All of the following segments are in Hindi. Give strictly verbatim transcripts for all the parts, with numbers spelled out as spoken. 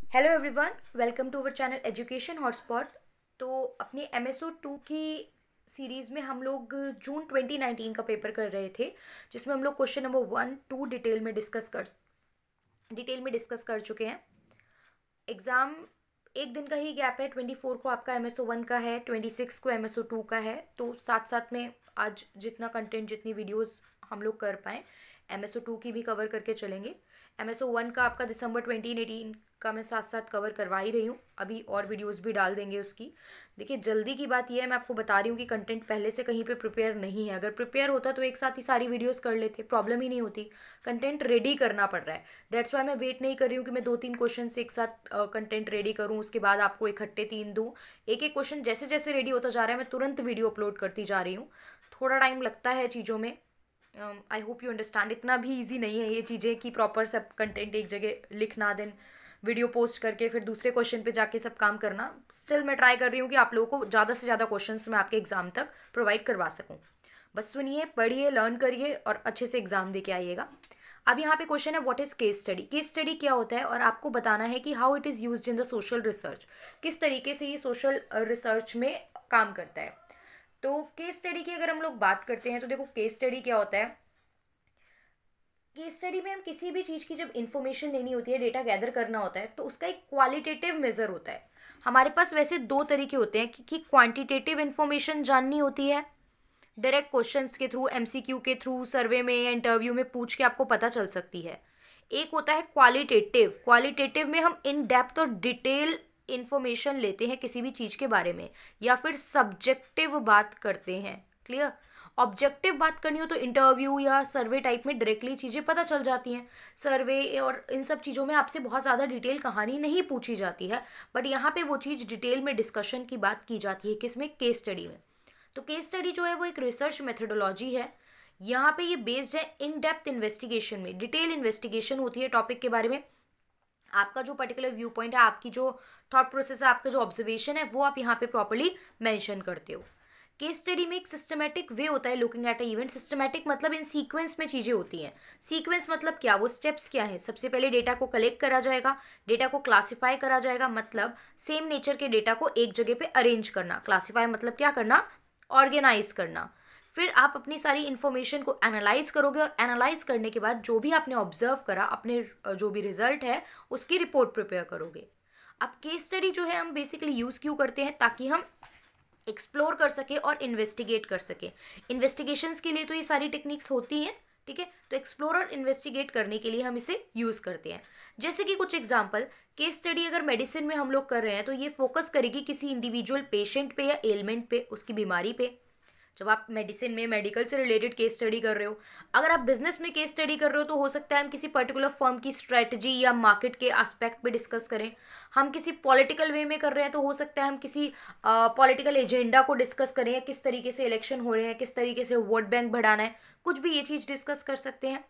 Hello everyone, welcome to our channel education hotspot. तो अपनी एम एस ओ टू की सीरीज़ में हम लोग जून ट्वेंटी नाइनटीन का पेपर कर रहे थे, जिसमें हम लोग question number one two detail में डिस्कस कर डिटेल में डिस्कस कर चुके हैं। एग्ज़ाम एक दिन का ही गैप है। ट्वेंटी फोर को आपका एम एस ओ वन का है, ट्वेंटी सिक्स को एम एस ओ टू का है। तो साथ साथ में आज जितना कंटेंट, जितनी वीडियोस हम लोग कर पाएँ, एम एस ओ टू की भी कवर करके चलेंगे। एम एस ओ वन का आपका दिसंबर ट्वेंटी एटीन का मैं साथ साथ कवर करवा ही रही हूँ। अभी और वीडियोस भी डाल देंगे उसकी। देखिए, जल्दी की बात यह है, मैं आपको बता रही हूँ कि कंटेंट पहले से कहीं पे प्रिपेयर नहीं है। अगर प्रिपेयर होता तो एक साथ ही सारी वीडियोस कर लेते, प्रॉब्लम ही नहीं होती। कंटेंट रेडी करना पड़ रहा है। दैट्स वाई मैं वेट नहीं कर रही हूँ कि मैं दो तीन क्वेश्चन एक साथ कंटेंट रेडी करूँ, उसके बाद आपको इकट्ठे तीन दूँ। एक एक क्वेश्चन जैसे जैसे रेडी होता जा रहा है, मैं तुरंत वीडियो अपलोड करती जा रही हूँ। थोड़ा टाइम लगता है चीज़ों में। I hope you understand. इतना भी ईजी नहीं है ये चीज़ें कि प्रॉपर सब कंटेंट एक जगह लिखना, देन वीडियो पोस्ट करके फिर दूसरे क्वेश्चन पे जाके सब काम करना। स्टिल मैं ट्राई कर रही हूँ कि आप लोगों को ज़्यादा से ज़्यादा क्वेश्चंस मैं आपके एग्जाम तक प्रोवाइड करवा सकूँ। बस सुनिए, पढ़िए, लर्न करिए और अच्छे से एग्जाम दे के आइएगा। अब यहाँ पे क्वेश्चन है, what is case study. Case study क्या होता है, और आपको बताना है कि how it is used in the social research. किस तरीके से ये सोशल रिसर्च में काम करता है। तो केस स्टडी की अगर हम लोग बात करते हैं तो देखो, केस स्टडी क्या होता है। केस स्टडी में हम किसी भी चीज़ की जब इंफॉर्मेशन लेनी होती है, डेटा गैदर करना होता है, तो उसका एक क्वालिटेटिव मेजर होता है। हमारे पास वैसे दो तरीके होते हैं कि, कि क्वांटिटेटिव इंफॉर्मेशन जाननी होती है, डायरेक्ट क्वेश्चंस के थ्रू, एम सी क्यू के थ्रू, सर्वे में या इंटरव्यू में पूछ के आपको पता चल सकती है। एक होता है क्वालिटेटिव। क्वालिटेटिव में हम इन डेप्थ और डिटेल इंफॉर्मेशन लेते हैं किसी भी चीज़ के बारे में, या फिर सब्जेक्टिव बात करते हैं। क्लियर। ऑब्जेक्टिव बात करनी हो तो इंटरव्यू या सर्वे टाइप में डायरेक्टली चीज़ें पता चल जाती हैं। सर्वे और इन सब चीज़ों में आपसे बहुत ज़्यादा डिटेल कहानी नहीं पूछी जाती है, बट यहाँ पे वो चीज़ डिटेल में डिस्कशन की बात की जाती है, किसमें, केस स्टडी में। तो केस स्टडी जो है वो एक रिसर्च मेथोडोलॉजी है। यहाँ पे ये बेस्ड है इन डेप्थ इन्वेस्टिगेशन में। डिटेल इन्वेस्टिगेशन होती है टॉपिक के बारे में। आपका जो पर्टिकुलर व्यू पॉइंट है, आपकी जो थॉट प्रोसेस है, आपका जो ऑब्जर्वेशन है, वो आप यहाँ पे प्रॉपरली मेंशन करते हो। केस स्टडी में एक सिस्टमेटिक वे होता है looking at a event. Systematic मतलब इन सीक्वेंस में चीजें होती हैं। सीक्वेंस मतलब क्या, वो स्टेप्स क्या है। सबसे पहले डेटा को कलेक्ट करा जाएगा, डेटा को क्लासिफाई करा जाएगा, मतलब सेम नेचर के डेटा को एक जगह पे अरेंज करना। क्लासिफाई मतलब क्या करना, ऑर्गेनाइज करना। फिर आप अपनी सारी इंफॉर्मेशन को एनालाइज करोगे, और एनालाइज करने के बाद जो भी आपने ऑब्जर्व करा, अपने जो भी रिजल्ट है, उसकी रिपोर्ट प्रिपेयर करोगे। अब केस स्टडी जो है हम बेसिकली यूज क्यों करते हैं, ताकि हम एक्सप्लोर कर सके और इन्वेस्टिगेट कर सके। इन्वेस्टिगेशंस के लिए तो ये सारी टेक्निक्स होती हैं, ठीक है। तो एक्सप्लोर और इन्वेस्टिगेट करने के लिए हम इसे यूज करते हैं। जैसे कि कुछ एग्जांपल, केस स्टडी अगर मेडिसिन में हम लोग कर रहे हैं तो ये फोकस करेगी किसी इंडिविजुअल पेशेंट पे या एलिमेंट पे, उसकी बीमारी पे। जब आप मेडिसिन में, मेडिकल से रिलेटेड केस स्टडी कर रहे हो। अगर आप बिजनेस में केस स्टडी कर रहे हो तो हो सकता है हम किसी पर्टिकुलर फर्म की स्ट्रेटजी या मार्केट के एस्पेक्ट पे डिस्कस करें। हम किसी पॉलिटिकल वे में कर रहे हैं तो हो सकता है हम किसी पॉलिटिकल एजेंडा को डिस्कस करें, या किस तरीके से इलेक्शन हो रहे हैं, किस तरीके से वोट बैंक बढ़ाना है, कुछ भी ये चीज़ डिस्कस कर सकते हैं।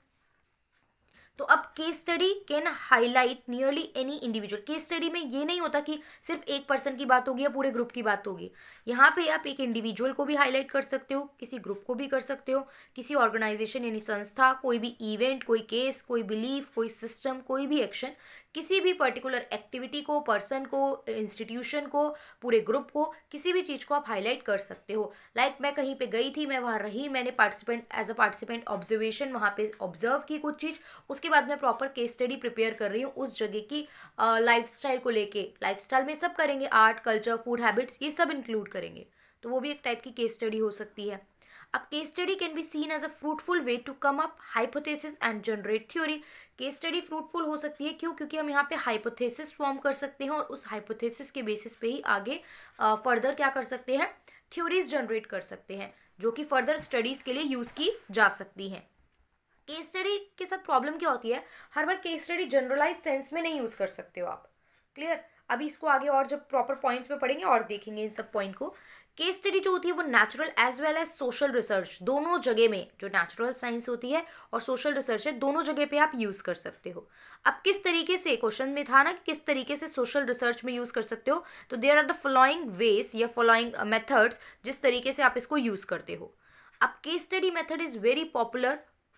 तो अब case study can highlight nearly any individual. Case study में ये नहीं होता कि सिर्फ एक पर्सन की बात होगी या पूरे ग्रुप की बात होगी। यहाँ पे आप एक इंडिविजुअल को भी हाईलाइट कर सकते हो, किसी ग्रुप को भी कर सकते हो, किसी ऑर्गेनाइजेशन यानी संस्था, कोई भी इवेंट, कोई केस, कोई बिलीफ, कोई सिस्टम, कोई भी एक्शन, किसी भी पर्टिकुलर एक्टिविटी को, पर्सन को, इंस्टीट्यूशन को, पूरे ग्रुप को, किसी भी चीज़ को आप हाईलाइट कर सकते हो। लाइक like, मैं कहीं पे गई थी, मैं वहाँ रही, मैंने participant as a participant observation वहाँ पे ऑब्जर्व की कुछ चीज़, उसके बाद मैं प्रॉपर केस स्टडी प्रिपेयर कर रही हूँ उस जगह की लाइफ स्टाइल को लेके। लाइफ स्टाइल में सब करेंगे, आर्ट, कल्चर, फूड हैबिट्स, ये सब इंक्लूड करेंगे। तो वो भी एक टाइप की केस स्टडी हो सकती है। अब case study can be seen as a fruitful way to come up hypothesis and generate theory. Case study fruitful हो सकती है, क्यों? क्योंकि हम यहाँ पे हाइपोथेसिस फॉर्म कर सकते हैं, और उस हाइपोथेसिस के बेसिस पे ही आगे फर्दर क्या कर सकते हैं, थ्योरीज जनरेट कर सकते हैं, जो कि फर्दर स्टडीज के लिए यूज की जा सकती हैं। केस स्टडी के साथ प्रॉब्लम क्या होती है, हर बार केस स्टडी जनरलाइज सेंस में नहीं यूज कर सकते हो आप। क्लियर। अभी इसको आगे और जब प्रॉपर पॉइंट्स में पढ़ेंगे और देखेंगे इन सब पॉइंट को। केस स्टडी जो होती है वो natural as well as social research, दोनों जगह में, जो नेचुरल साइंस होती है और सोशल रिसर्च है, दोनों जगह पे आप यूज कर सकते हो। अब किस तरीके से, क्वेश्चन में था ना कि किस तरीके से सोशल रिसर्च में यूज कर सकते हो, तो there are the following ways या फॉलोइंग मेथड्स जिस तरीके से आप इसको यूज करते हो। अब case study method is very popular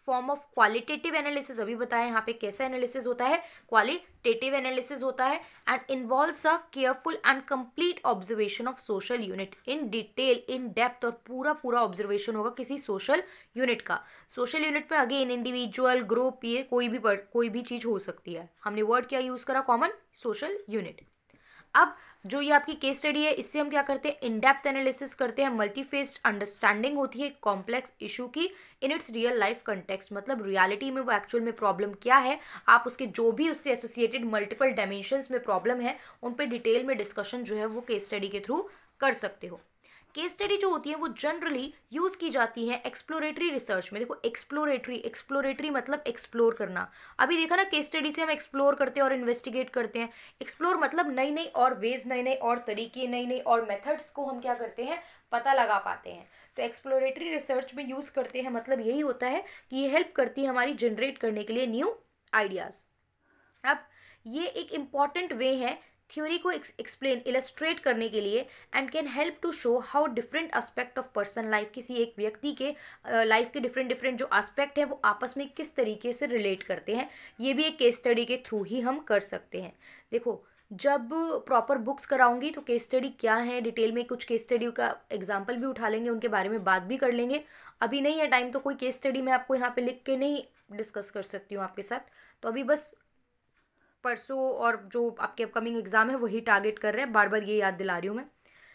form of qualitative analysis, अभी बताया यहाँ पे कैसा एनालिसिस होता है, क्वालिटेटिव एनालिसिस होता है, and involves a careful and complete observation of social unit in detail, in depth, और पूरा पूरा ऑब्जर्वेशन होगा किसी सोशल यूनिट का। सोशल यूनिट पे अगेन इंडिविजुअल, ग्रुप, ये कोई भी कोई भी चीज हो सकती है। हमने वर्ड क्या यूज करा, कॉमन, सोशल यूनिट। अब जो ये आपकी केस स्टडी है, इससे हम क्या करते हैं, इन डेप्थ एनालिसिस करते हैं, मल्टी फेस्ड अंडरस्टैंडिंग होती है कॉम्प्लेक्स इशू की in its real life context, मतलब रियलिटी में वो एक्चुअल में प्रॉब्लम क्या है, आप उसके जो भी उससे एसोसिएटेड मल्टीपल डायमेंशंस में प्रॉब्लम है उन पर डिटेल में डिस्कशन जो है वो केस स्टडी के थ्रू कर सकते हो। केस स्टडी जो होती है वो जनरली यूज की जाती है एक्सप्लोरेटरी रिसर्च में। देखो एक्सप्लोरेटरी, एक्सप्लोरेटरी मतलब एक्सप्लोर करना। अभी देखा ना, केस स्टडी से हम एक्सप्लोर करते हैं और इन्वेस्टिगेट करते हैं। एक्सप्लोर मतलब नई नई और वेज, नई नई और तरीके, नई नई और मेथड्स को हम क्या करते हैं, पता लगा पाते हैं। तो एक्सप्लोरेटरी रिसर्च में यूज करते हैं, मतलब यही होता है कि ये हेल्प करती है हमारी जनरेट करने के लिए न्यू आइडियाज। अब ये एक इम्पॉर्टेंट वे है थ्योरी को एक्सप्लेन, इलस्ट्रेट करने के लिए, and can help to show how different aspect of person life, किसी एक व्यक्ति के लाइफ uh, के डिफरेंट डिफरेंट जो एस्पेक्ट हैं वो आपस में किस तरीके से रिलेट करते हैं। ये भी एक केस स्टडी के थ्रू ही हम कर सकते हैं। देखो जब प्रॉपर बुक्स कराऊंगी तो केस स्टडी क्या है डिटेल में, कुछ केस स्टडी का एग्जाम्पल भी उठा लेंगे, उनके बारे में बात भी कर लेंगे। अभी नहीं है टाइम, तो कोई केस स्टडी मैं आपको यहाँ पे लिख के नहीं डिस्कस कर सकती हूँ आपके साथ। तो अभी बस परसों और जो आपके अपकमिंग एग्जाम है वही टारगेट कर रहे हैं, बार बार ये याद दिला रही हूँ मैं।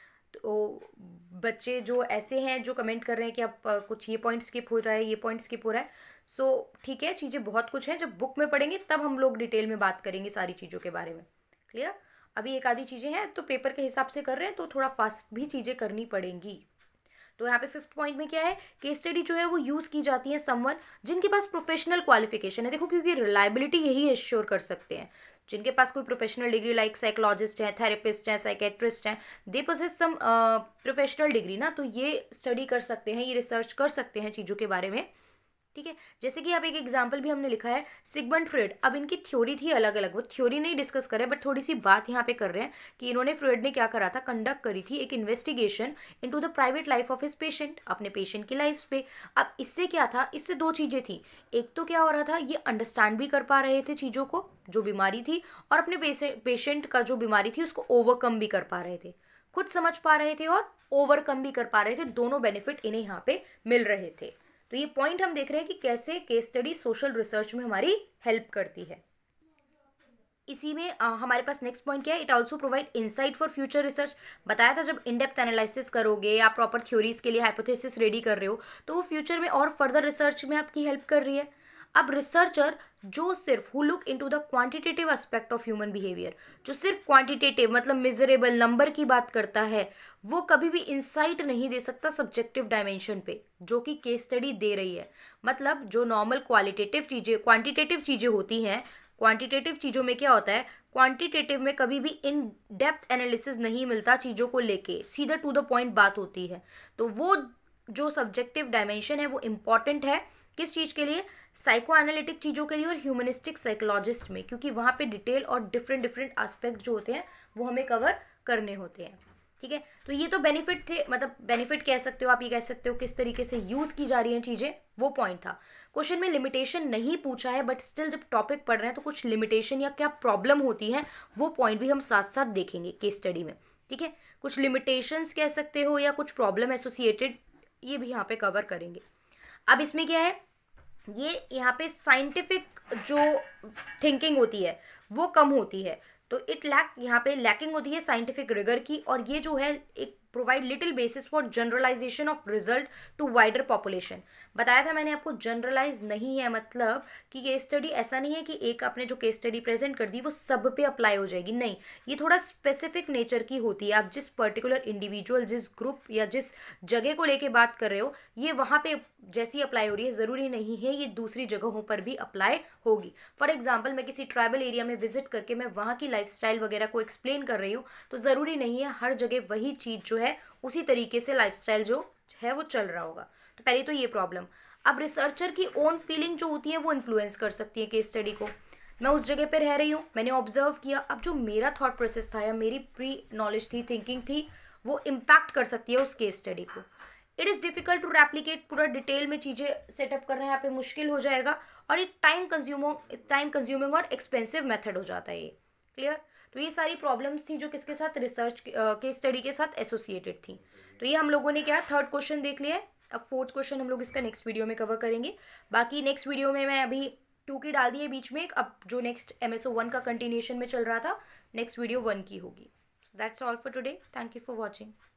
तो बच्चे जो ऐसे हैं जो कमेंट कर रहे हैं कि अब कुछ ये पॉइंट स्किप हो रहा है, ये पॉइंट स्किप हो रहा है, सो ठीक है, चीज़ें बहुत कुछ हैं, जब बुक में पढ़ेंगे तब हम लोग डिटेल में बात करेंगे सारी चीज़ों के बारे में। क्लियर? अभी एक आधी चीज़ें हैं तो पेपर के हिसाब से कर रहे हैं, तो थोड़ा फास्ट भी चीज़ें करनी पड़ेंगी। तो यहाँ पे फिफ्थ पॉइंट में क्या है, केस स्टडी जो है वो यूज की जाती है समवन जिनके पास प्रोफेशनल क्वालिफिकेशन है। देखो क्योंकि रिलायबिलिटी यही एश्योर कर सकते हैं, जिनके पास कोई प्रोफेशनल डिग्री, लाइक साइकोलॉजिस्ट हैं, थेरेपिस्ट हैं, साइकेट्रिस्ट हैं, they possess some professional degree ना, तो ये स्टडी कर सकते हैं, ये रिसर्च कर सकते हैं चीज़ों के बारे में। ठीक है, जैसे कि अब एक एग्जाम्पल भी हमने लिखा है, सिगमंड फ्रॉइड। अब इनकी थ्योरी थी अलग अलग, वो थ्योरी नहीं डिस्कस करे, बट थोड़ी सी बात यहाँ पे कर रहे हैं कि इन्होंने, फ्रॉइड ने क्या करा था, कंडक्ट करी थी एक investigation into the private life of his patient, अपने पेशेंट की लाइफ पे। अब इससे क्या था, इससे दो चीजें थी। एक तो क्या हो रहा था, ये अंडरस्टैंड भी कर पा रहे थे चीजों को, जो बीमारी थी, और अपने पेशेंट का जो बीमारी थी उसको ओवरकम भी कर पा रहे थे, खुद समझ पा रहे थे और ओवरकम भी कर पा रहे थे। दोनों बेनिफिट इन्हें यहाँ पे मिल रहे थे। तो ये पॉइंट हम देख रहे हैं कि कैसे केस स्टडी सोशल रिसर्च में हमारी हेल्प करती है। इसी में आ, हमारे पास नेक्स्ट पॉइंट क्या है, it also provide insight for future research. बताया था जब इन डेप्थ एनालिसिस करोगे या प्रॉपर थ्योरीज के लिए हाइपोथेसिस रेडी कर रहे हो तो वो फ्यूचर में और फर्दर रिसर्च में आपकी हेल्प कर रही है। अब रिसर्चर जो सिर्फ who look into the quantitative aspect of human behaviour, जो सिर्फ क्वांटिटेटिव मतलब मेजरेबल नंबर की बात करता है, वो कभी भी इंसाइट नहीं दे सकता सब्जेक्टिव डायमेंशन पे, जो कि केस स्टडी दे रही है। मतलब जो नॉर्मल क्वालिटेटिव चीजें, क्वांटिटेटिव चीजें होती हैं, क्वांटिटेटिव चीजों में क्या होता है, क्वांटिटेटिव में कभी भी इन डेप्थ एनालिसिस नहीं मिलता, चीजों को लेके सीधा टू द पॉइंट बात होती है। तो वो जो सब्जेक्टिव डायमेंशन है वो इंपॉर्टेंट है किस चीज के लिए, साइको एनालिटिक चीजों के लिए और ह्यूमनिस्टिक साइकोलॉजिस्ट में, क्योंकि वहां पे डिटेल और डिफरेंट डिफरेंट एस्पेक्ट जो होते हैं वो हमें कवर करने होते हैं। ठीक है, तो ये तो बेनिफिट थे, मतलब बेनिफिट कह सकते हो आप, ये कह सकते हो किस तरीके से यूज की जा रही हैं चीजें, वो पॉइंट था। क्वेश्चन में लिमिटेशन नहीं पूछा है, बट स्टिल जब टॉपिक पढ़ रहे हैं तो कुछ लिमिटेशन या क्या प्रॉब्लम होती है वो पॉइंट भी हम साथ साथ देखेंगे केस स्टडी में। ठीक है, कुछ लिमिटेशंस कह सकते हो या कुछ प्रॉब्लम एसोसिएटेड, ये भी यहाँ पे कवर करेंगे। अब इसमें क्या है, ये यहाँ पे साइंटिफिक जो थिंकिंग होती है वो कम होती है, तो इट लैक, यहाँ पे लैकिंग होती है साइंटिफिक रिगर की, और ये जो है एक provide little basis for generalisation of result to wider population. बताया था मैंने आपको, जनरलाइज नहीं है मतलब कि केस स्टडी ऐसा नहीं है कि एक आपने जो केस स्टडी प्रेजेंट कर दी वो सब पे अप्लाई हो जाएगी, नहीं, ये थोड़ा स्पेसिफिक नेचर की होती है। आप जिस पर्टिकुलर इंडिविजुअल, जिस ग्रुप या जिस जगह को लेके बात कर रहे हो, ये वहां पे जैसी अप्लाई हो रही है, जरूरी नहीं है ये दूसरी जगहों पर भी अप्लाई होगी। फॉर एग्जाम्पल, मैं किसी ट्राइबल एरिया में विजिट करके मैं वहाँ की लाइफस्टाइल वगैरह को एक्सप्लेन कर रही हूँ, तो ज़रूरी नहीं है हर जगह वही चीज़ जो है उसी तरीके से लाइफस्टाइल जो है वो चल रहा होगा। तो पहले तो ये प्रॉब्लम। अब रिसर्चर की ओन फीलिंग जो होती है वो इन्फ्लुएंस कर सकती है केस स्टडी को। मैं उस जगह पर रह रही हूँ, मैंने ऑब्जर्व किया, अब जो मेरा थॉट प्रोसेस था या मेरी प्री नॉलेज थी, थिंकिंग थी, वो इम्पैक्ट कर सकती है उस केस स्टडी को। It is difficult to replicate, पूरा डिटेल में चीज़ें सेटअप करना यहाँ पे मुश्किल हो जाएगा, और एक टाइम कंज्यूमिंग टाइम कंज्यूमिंग और एक्सपेंसिव मेथड हो जाता है ये। क्लियर? तो ये सारी प्रॉब्लम्स थी जो किसके साथ, रिसर्च के स्टडी के साथ एसोसिएटेड थी। तो ये हम लोगों ने क्या, थर्ड क्वेश्चन देख लिया है। अब फोर्थ क्वेश्चन हम लोग इसका नेक्स्ट वीडियो में कवर करेंगे। बाकी नेक्स्ट वीडियो में मैं अभी टू की डाल दी है बीच में एक, अब जो नेक्स्ट एमएसओ वन का कंटिन्यूएशन में चल रहा था, नेक्स्ट वीडियो वन की होगी। So that's all for today, thank you for watching.